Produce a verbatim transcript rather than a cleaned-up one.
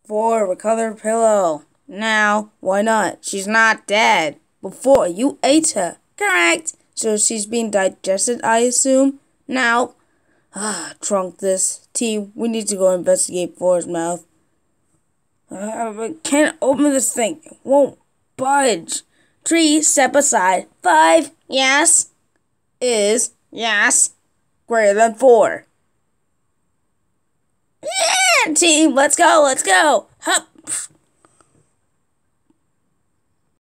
Four, recover her pillow. Now, why not? She's not dead. Before, you ate her. Correct. So she's being digested, I assume. Now, ah, trunk this. T, we need to go investigate Four's mouth. Uh, I can't open this thing. It won't budge. Three, step aside. Five, yes, is, yes, greater than four. Yeah, team, let's go, let's go. Hup.